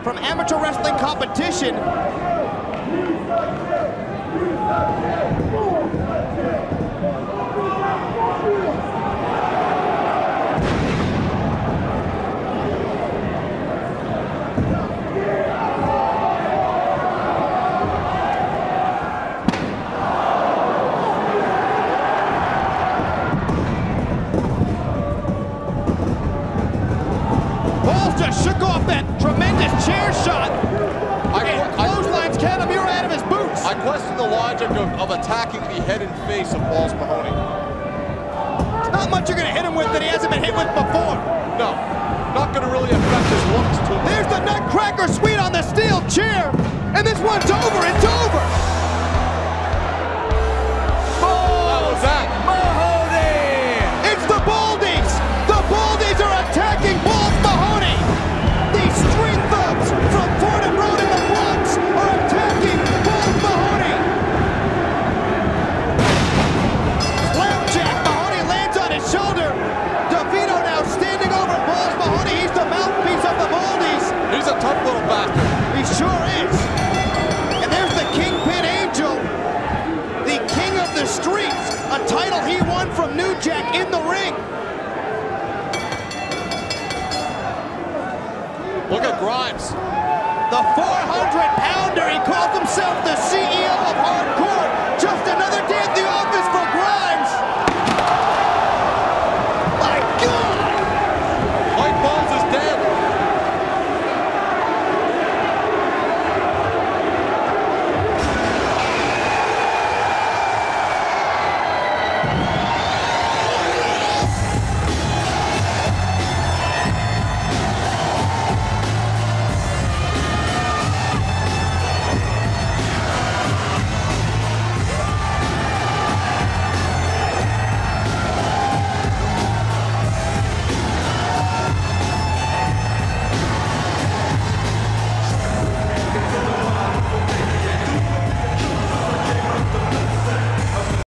from amateur wrestling competition. Just shook off that tremendous chair shot. Clotheslines Catamura out of his boots. I question the logic of attacking the head and face of Balls Mahoney. Not much you're going to hit him with that he hasn't been hit with before. No, not going to really affect his looks too much. There's the Nutcracker Suite on the steel chair, and this one's over. It's over. What was that? Mahoney! It's the Baldies! The Baldies are attacking Balls Mahoney! These street thugs from Fordham Road in the Bronx are attacking Balls Mahoney! Slapjack Mahoney lands on his shoulder. DeVito now standing over Balls Mahoney. He's the mouthpiece of the Baldies. He's a tough little bastard. He sure is. And there's the Kingpin Angel, the king of the streets, a title he won from New Jack in the ring. Look at Grimes. The 400-pounder, he calls himself the CEO of Hardcore. Just another day at the office for Grimes.